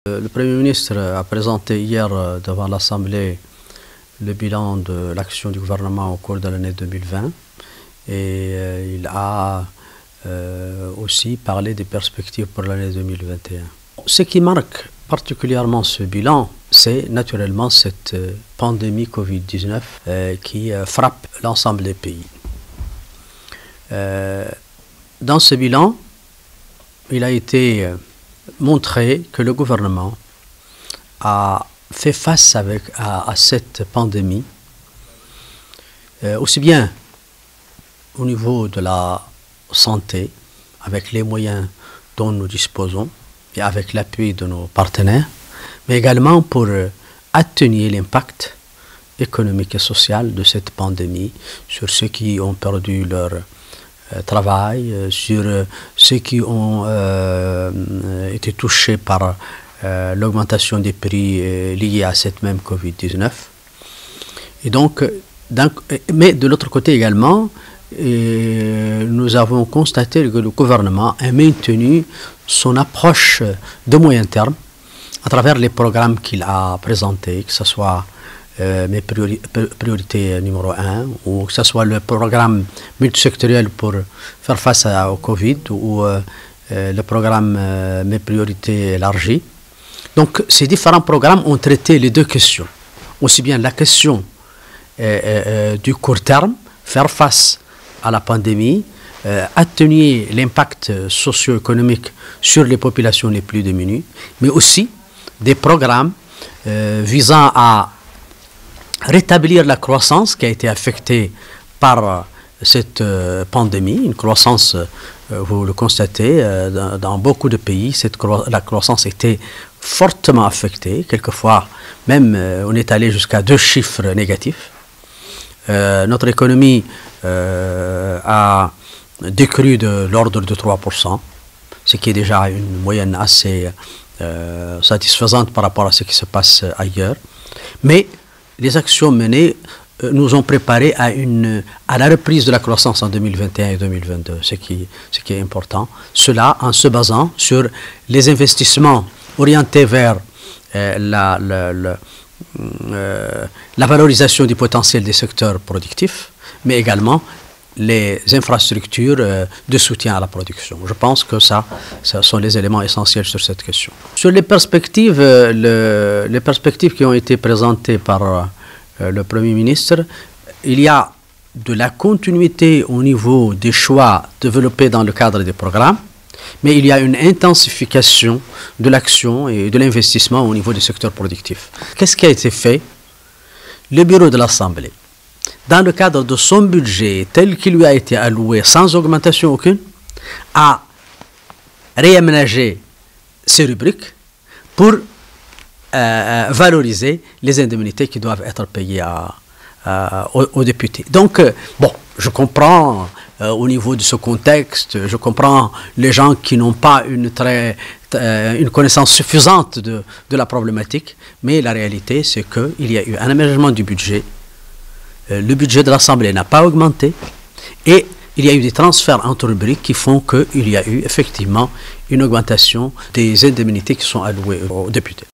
Le Premier ministre a présenté hier devant l'Assemblée le bilan de l'action du gouvernement au cours de l'année 2020 et il a aussi parlé des perspectives pour l'année 2021. Ce qui marque particulièrement ce bilan, c'est naturellement cette pandémie Covid-19 qui frappe l'ensemble des pays. Dans ce bilan, il a été montré que le gouvernement a fait face à cette pandémie, aussi bien au niveau de la santé, avec les moyens dont nous disposons et avec l'appui de nos partenaires, mais également pour atténuer l'impact économique et social de cette pandémie sur ceux qui ont perdu leur travail, sur ceux qui ont été touchés par l'augmentation des prix liés à cette même Covid-19. Et donc, mais de l'autre côté également, nous avons constaté que le gouvernement a maintenu son approche de moyen terme à travers les programmes qu'il a présentés, que ce soit mes priorités numéro 1, ou que ce soit le programme multisectoriel pour faire face au Covid, ou le programme mes priorités élargies. Donc ces différents programmes ont traité les deux questions, aussi bien la question du court terme, faire face à la pandémie, atténuer l'impact socio-économique sur les populations les plus démunies, mais aussi des programmes visant à rétablir la croissance qui a été affectée par cette pandémie, une croissance, vous le constatez, dans beaucoup de pays, la croissance était fortement affectée, quelquefois même on est allé jusqu'à 2 chiffres négatifs. Notre économie a décru de l'ordre de 3%, ce qui est déjà une moyenne assez satisfaisante par rapport à ce qui se passe ailleurs. Mais les actions menées nous ont préparés à la reprise de la croissance en 2021 et 2022, ce qui est important. Cela en se basant sur les investissements orientés vers la valorisation du potentiel des secteurs productifs, mais également les infrastructures de soutien à la production. Je pense que ça sont les éléments essentiels sur cette question. Sur les perspectives, qui ont été présentées par le Premier ministre, il y a de la continuité au niveau des choix développés dans le cadre des programmes, mais il y a une intensification de l'action et de l'investissement au niveau du secteur productif. Qu'est-ce qui a été fait? Le bureau de l'Assemblée, dans le cadre de son budget tel qu'il lui a été alloué sans augmentation aucune, a réaménagé ces rubriques pour valoriser les indemnités qui doivent être payées aux députés. Donc, bon, je comprends au niveau de ce contexte, je comprends les gens qui n'ont pas une connaissance suffisante de la problématique, mais la réalité, c'est qu'il y a eu un aménagement du budget. Le budget de l'Assemblée n'a pas augmenté et il y a eu des transferts entre rubriques qui font qu'il y a eu effectivement une augmentation des indemnités qui sont allouées aux députés.